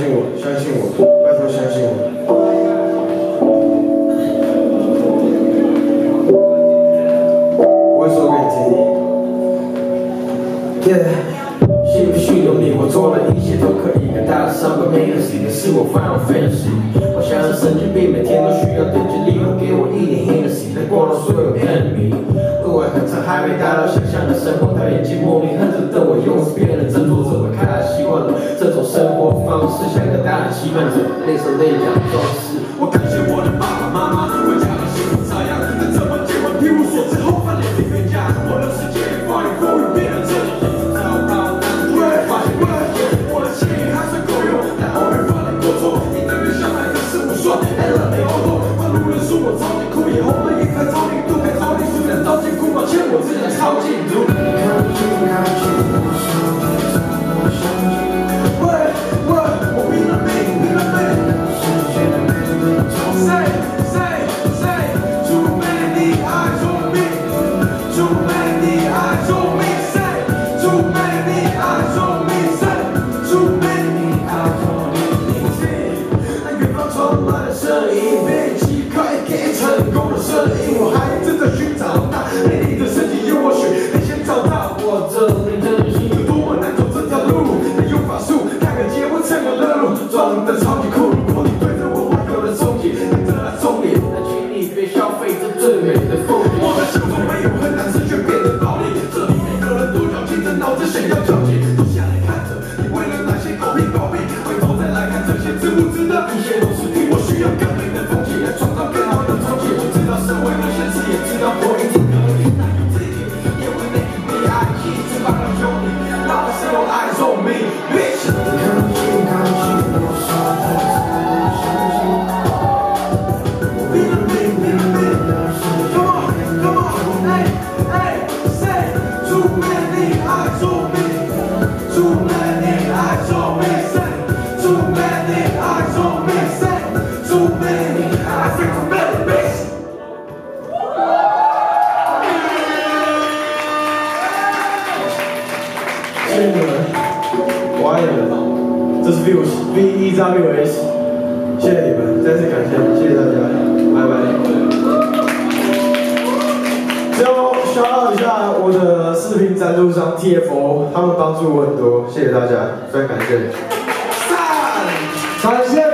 信我，相信我，拜托相信我。我会说给你听。信不信由你，我做了一切都可以，更大的伤疤没有洗的是我 Final Fantasy。我像是神经病，每天都需要等级力，给我一点 Hennessy， 能光了所有 enemy。路还很长，还没达到想象的生活，他眼睛莫名恨着瞪我，用是别人振作着我，看来习惯了这种生活方式，像个大人期盼着泪手泪眼装饰。我感谢我的爸爸妈妈，为家人幸福插秧，但怎么结婚一无所知，后翻脸皮冤家，我的世界风雨风雨变了真。我超级酷，也红了一颗超级度，超级素人，超级酷，抱歉我自己超级毒。我拼了命，拼了命。Say, too many eyes on me, too many eyes on me. Say, too many eyes on me. Say, too many eyes on me. 那远方传来的声音，别急，快给成功的声音。我还正在寻找那美丽的世界，由我选，得先找到我的人生有多么难走这条路，得用法术，看个结婚蹭个热路，装的超级酷。如果你对着我怀有了憧憬，跟着来冲脸，那请你别消费这最美的风景。我的生活没有很难吃，却变得暴力。这里每个人都绞尽着脑子想要交集，都下来看着你为了那些狗屁狗屁，回头再来看这些值不值得？一切都是替我需要更美的风景，来创造更好的憧憬。我知道社会的现实，也知道我一定可以。那有这一点，也会 make me happy， 翅膀的兄弟，让我所有eyes on me， bitch。谢谢你们，我爱你们。这是 V1-6S， 谢谢你们，再次感谢，谢谢大家，拜拜。最后shout out一下我的视频赞助商 TFO， 他们帮助我很多，谢谢大家，非常感谢。感谢。